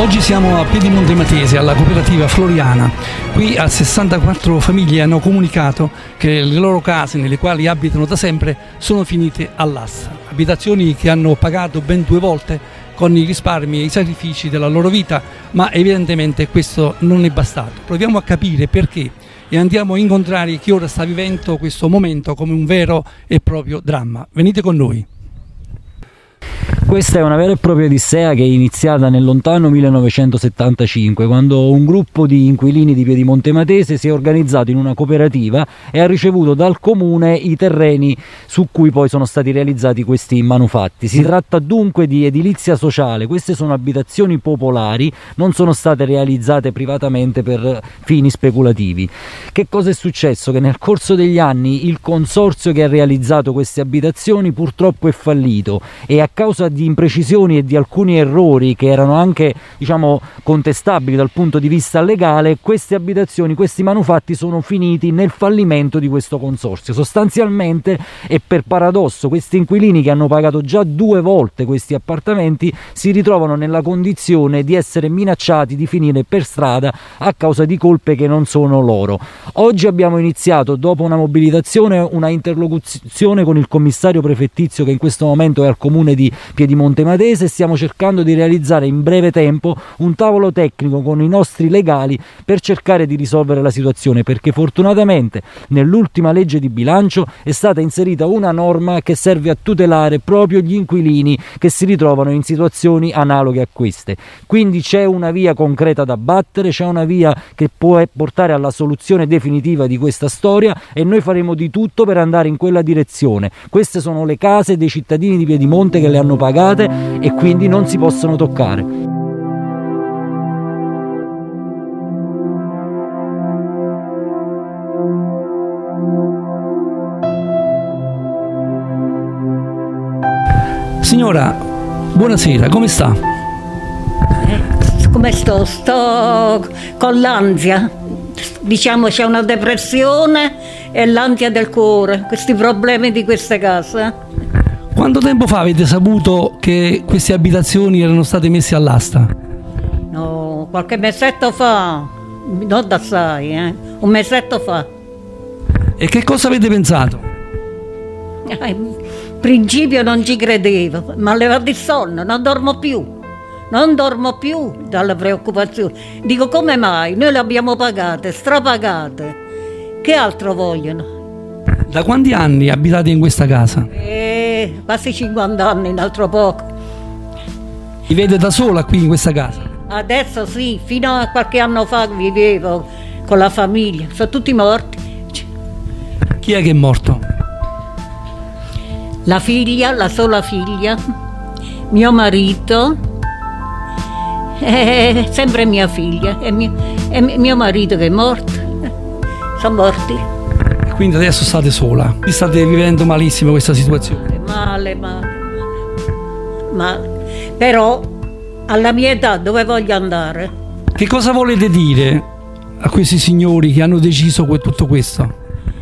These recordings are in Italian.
Oggi siamo a Piedimonte Matese, alla cooperativa Floriana. Qui a 64 famiglie hanno comunicato che le loro case, nelle quali abitano da sempre, sono finite all'asta. Abitazioni che hanno pagato ben 2 volte con i risparmi e i sacrifici della loro vita, ma evidentemente questo non è bastato. Proviamo a capire perché e andiamo a incontrare chi ora sta vivendo questo momento come un vero e proprio dramma. Venite con noi. Questa è una vera e propria odissea che è iniziata nel lontano 1975, quando un gruppo di inquilini di Piedimonte Matese si è organizzato in una cooperativa e ha ricevuto dal comune i terreni su cui poi sono stati realizzati questi manufatti. Si tratta dunque di edilizia sociale, queste sono abitazioni popolari, non sono state realizzate privatamente per fini speculativi. Che cosa è successo? Che nel corso degli anni il consorzio che ha realizzato queste abitazioni purtroppo è fallito e a causa di imprecisioni e di alcuni errori che erano anche, diciamo, contestabili dal punto di vista legale, queste abitazioni, questi manufatti sono finiti nel fallimento di questo consorzio. Sostanzialmente, e per paradosso, questi inquilini che hanno pagato già 2 volte questi appartamenti si ritrovano nella condizione di essere minacciati di finire per strada a causa di colpe che non sono loro. Oggi abbiamo iniziato, dopo una mobilitazione, una interlocuzione con il commissario prefettizio che in questo momento è al comune di Piedimonte Matese. Stiamo cercando di realizzare in breve tempo un tavolo tecnico con i nostri legali per cercare di risolvere la situazione, perché fortunatamente nell'ultima legge di bilancio è stata inserita una norma che serve a tutelare proprio gli inquilini che si ritrovano in situazioni analoghe a queste. Quindi c'è una via concreta da battere, c'è una via che può portare alla soluzione definitiva di questa storia e noi faremo di tutto per andare in quella direzione. Queste sono le case dei cittadini di Piedimonte che le hanno pagate e quindi non si possono toccare. Signora, buonasera, come sta? Come sto? Sto con l'ansia, diciamo c'è una depressione e l'ansia del cuore, questi problemi di queste case. Quanto tempo fa avete saputo che queste abitazioni erano state messe all'asta? No, qualche mesetto fa, non da assai, un mesetto fa. E che cosa avete pensato? In principio non ci credevo, ma levato il sonno, non dormo più dalla preoccupazione. Dico, come mai? Noi le abbiamo pagate, strapagate, che altro vogliono? Da quanti anni abitate in questa casa? Quasi 50 anni, un altro poco. Vivete da sola qui in questa casa? Adesso sì, fino a qualche anno fa vivevo con la famiglia, sono tutti morti. Chi è che è morto? La figlia, la sola figlia, mio marito, sempre mia figlia e mio marito che è morto, sono morti. Quindi adesso state sola, state vivendo malissimo questa situazione. Male. Però alla mia età dove voglio andare? Che cosa volete dire a questi signori che hanno deciso tutto questo?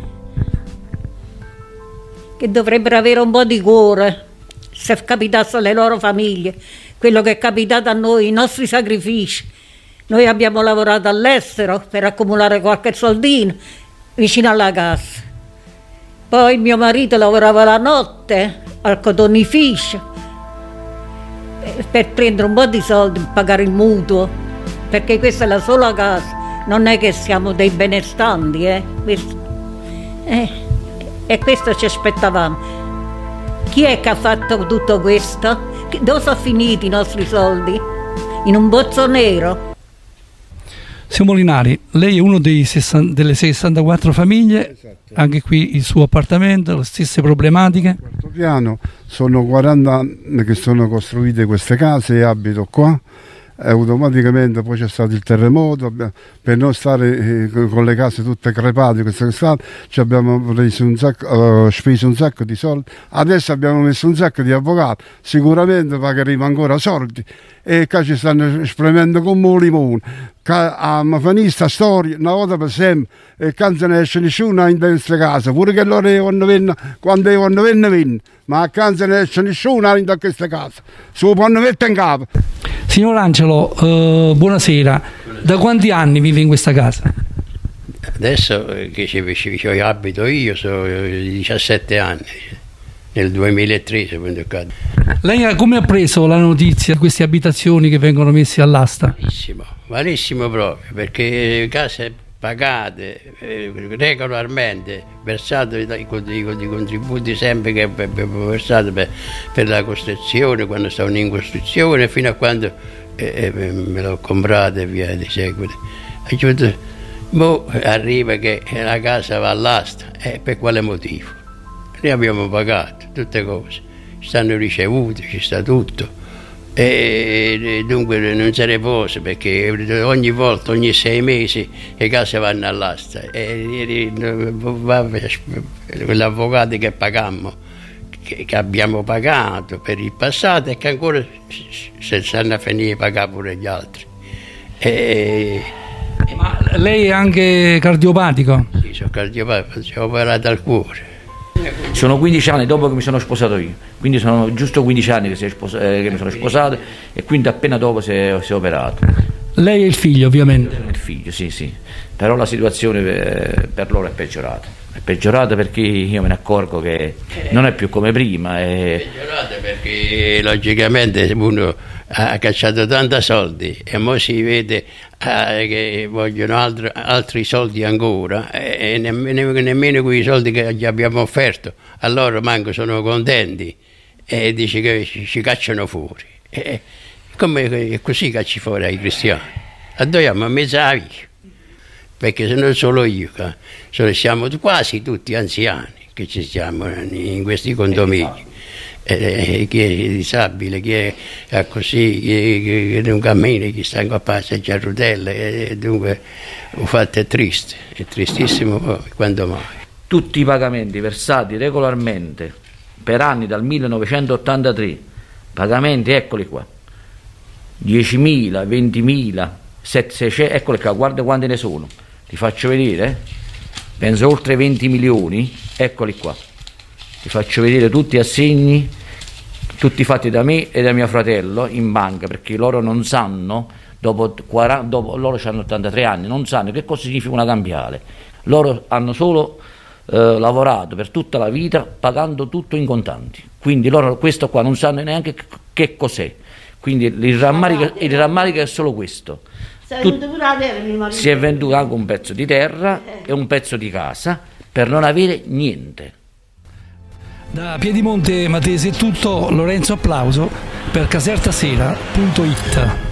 Che dovrebbero avere un po' di cuore se capitasse alle loro famiglie quello che è capitato a noi, i nostri sacrifici. Noi abbiamo lavorato all'estero per accumulare qualche soldino vicino alla casa. Poi mio marito lavorava la notte al cotonificio per prendere un po' di soldi per pagare il mutuo, perché questa è la sola casa, non è che siamo dei benestanti, e questo ci aspettavamo. Chi è che ha fatto tutto questo? Dove sono finiti i nostri soldi? In un bozzo nero? Signor Molinari, lei è uno delle 64 famiglie, esatto. Anche qui il suo appartamento, le stesse problematiche. Quarto piano, sono 40 anni che sono costruite queste case e abito qua. Automaticamente poi c'è stato il terremoto, per non stare con le case tutte crepate quest'estate ci abbiamo preso speso un sacco di soldi. Adesso abbiamo messo un sacco di avvocati, sicuramente pagheremo ancora soldi e qua ci stanno spremendo come un limone. A finita storia una volta per sempre e non se ne esce nessuno in queste case, pure che loro quando vengono, ma non se ne esce nessuno in queste case, se lo possono mettere in capo. Signor Angelo, buonasera. Da quanti anni vive in questa casa? Adesso che ci abito io sono 17 anni, nel 2003 sono venuto qua. Lei come ha preso la notizia di queste abitazioni che vengono messe all'asta? Malissimo proprio, perché case pagate regolarmente, versate i contributi sempre che abbiamo versato per la costruzione, quando stavano in costruzione, fino a quando me l'ho comprata e via di seguito. Mo arriva che la casa va all'asta, per quale motivo? Noi abbiamo pagato tutte cose, ci stanno ricevute, ci sta tutto. E dunque non se ne può, perché ogni volta, ogni 6 mesi le case vanno all'asta e l'avvocato che pagammo, che abbiamo pagato per il passato e che ancora se stanno a finire pagare pure gli altri. Ma lei è anche cardiopatico? Sì, sono cardiopatico, ci ho operato al cuore. Sono 15 anni dopo che mi sono sposato io, quindi sono giusto 15 anni che mi sono sposato e quindi appena dopo si è operato. Lei è il figlio, ovviamente? Il figlio, sì. Però la situazione per loro è peggiorata perché io me ne accorgo che non è più come prima. È peggiorata perché logicamente uno ha cacciato tanti soldi e ora si vede che vogliono altri soldi ancora e nemmeno quei soldi che gli abbiamo offerto a loro manco sono contenti e dice che ci cacciano fuori. Come così cacci fuori ai cristiani? Dobbiamo a mezza via, perché se non solo io, siamo quasi tutti anziani che ci siamo in questi condomini. Chi è disabile, chi è così, chi non cammina, chi sta a passeggiare a rotelle, dunque il fatto è triste, è tristissimo quando mai. Tutti i pagamenti versati regolarmente per anni dal 1983, pagamenti eccoli qua, 10.000, 20.000, 600, eccoli qua, guarda quanti ne sono, ti faccio vedere, penso oltre 20 milioni, eccoli qua. Ti faccio vedere tutti assegni, tutti fatti da me e da mio fratello in banca, perché loro non sanno, dopo loro hanno 83 anni, non sanno che cosa significa una cambiale. Loro hanno solo lavorato per tutta la vita pagando tutto in contanti, quindi loro questo qua non sanno neanche che cos'è. Quindi il rammarico è solo questo. Si è venduto anche un pezzo di terra e un pezzo di casa per non avere niente. Da Piedimonte Matese è tutto. Lorenzo Applauso per Casertasera.it.